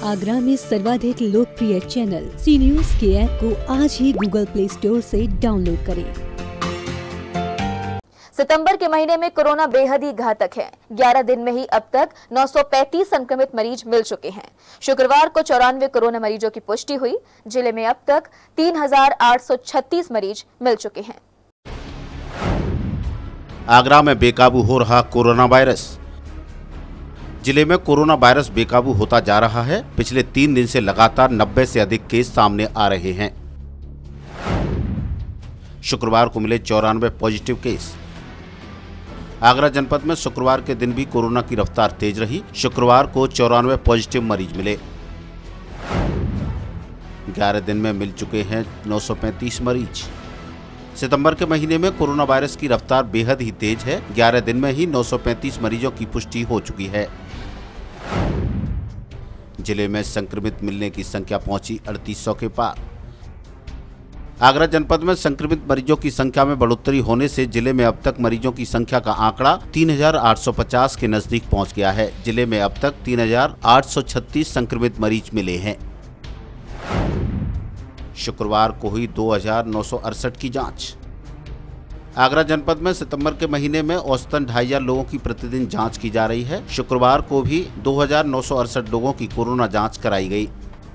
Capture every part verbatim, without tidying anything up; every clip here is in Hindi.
आगरा में सर्वाधिक लोकप्रिय चैनल सी न्यूज के ऐप को आज ही गूगल प्ले स्टोर से डाउनलोड करें। सितंबर के महीने में कोरोना बेहद ही घातक है। ग्यारह दिन में ही अब तक नौ सौ पैंतीस संक्रमित मरीज मिल चुके हैं। शुक्रवार को चौरानवे कोरोना मरीजों की पुष्टि हुई। जिले में अब तक तीन हजार आठ सौ छत्तीस मरीज मिल चुके हैं। आगरा में बेकाबू हो रहा कोरोना वायरस। जिले में कोरोना वायरस बेकाबू होता जा रहा है। पिछले तीन दिन से लगातार नब्बे से अधिक केस सामने आ रहे हैं। शुक्रवार को मिले चौरानवे पॉजिटिव केस। आगरा जनपद में शुक्रवार के दिन भी कोरोना की रफ्तार तेज रही। शुक्रवार को चौरानवे पॉजिटिव मरीज मिले। ग्यारह दिन में मिल चुके हैं नौ सौ पैंतीस मरीज। सितंबर के महीने में कोरोना वायरस की रफ्तार बेहद ही तेज है। ग्यारह दिन में ही नौ सौ पैंतीस मरीजों की पुष्टि हो चुकी है। जिले में संक्रमित मिलने की संख्या पहुंची अड़तीस सौ के पार। आगरा जनपद में संक्रमित मरीजों की संख्या में बढ़ोतरी होने से जिले में अब तक मरीजों की संख्या का आंकड़ा तीन हजार आठ सौ पचास के नजदीक पहुंच गया है। जिले में अब तक तीन हजार आठ सौ छत्तीस संक्रमित मरीज मिले हैं। शुक्रवार को हुई दो हजार नौ सौ अड़सठ की जांच। आगरा जनपद में सितंबर के महीने में औसतन ढाई हजार लोगों की प्रतिदिन जांच की जा रही है। शुक्रवार को भी दो हजार नौ सौ अड़सठ लोगों की कोरोना जांच कराई गई।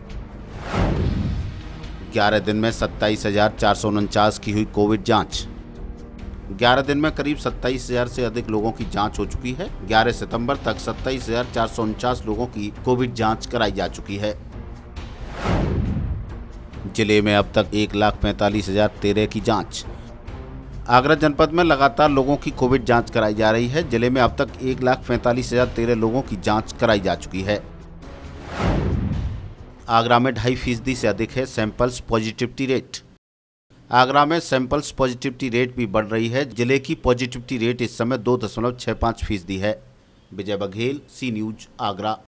ग्यारह दिन में सत्ताईस हजार चार सौ उनचास की हुई कोविड जांच। ग्यारह दिन में करीब सत्ताईस हजार से अधिक लोगों की जांच हो चुकी है। ग्यारह सितंबर तक सत्ताईस हजार चार सौ उनचास लोगों की कोविड जांच कराई जा चुकी है। जिले में अब तक एक लाख पैंतालीस हजार तेरह की जांच। आगरा जनपद में लगातार लोगों की कोविड जांच कराई जा रही है। जिले में अब तक एक लाख पैंतालीस हजार तेरह लोगों की जांच कराई जा चुकी है। आगरा में ढाई फीसदी से अधिक है सैंपल्स पॉजिटिविटी रेट। आगरा में सैंपल्स पॉजिटिविटी रेट भी बढ़ रही है। जिले की पॉजिटिविटी रेट इस समय दो दशमलव छह पाँच फीसदी है। Vijay Baghel, C news, Agra.